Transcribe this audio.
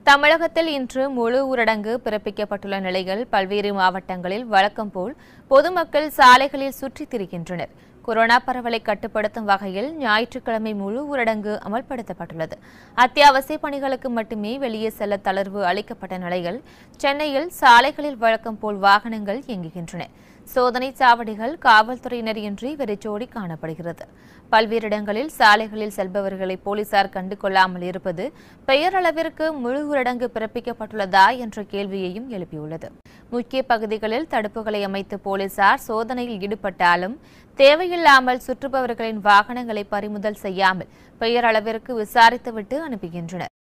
தமிழகத்தில் இன்று முழு ஊரடங்கு பிறப்பிக்கப்பட்டுள்ள நிலையில் பல்வேறு மாவட்டங்களில் வழக்கம் போல் பொதுமக்கள் சாலைகளில் சுற்றித் திரிகின்றனர். கொரோனா பரவலை கட்டுப்படுத்தும் வகையில் ஞாயிற்றுக்கிழமை முழு ஊரடங்கு அமல்படுத்தப்பட்டுள்ளது. அத்தியாவசிய பணிகளுக்கு மட்டுமே வெளியே செல்ல தளர்வு அளிக்கப்பட்ட நிலையில் சென்னையில் சாலைகளில் வழக்கம் போல் வாகனங்கள் இயங்குகின்றன. சோதனைச் சாவடிகள் காவல்துறையினர் இன்றி வெறிச்சோடி காணப்படுகிறது. பல்வேறு இடங்களில் சாலைகளில் செல்பவர்களை போலீசார் கண்டுகொள்ளாமல் இருப்பது பெயரளவிற்கு முழு ஊரடங்கு பிறப்பிக்கப்பட்டுள்ளதா என்ற கேள்வியையும் எழுப்பியுள்ளது. முக்கிய பகுதிகளில் தடுப்புகளை அமைத்து போலீசார் சோதனையில் ஈடுபட்டாலும் தேவையில்லாமல் சுற்றுபவர்களின் வாகனங்களை பறிமுதல் செய்யாமல் பெயரளவிற்கு விசாரித்துவிட்டு அனுப்புகின்றனர்.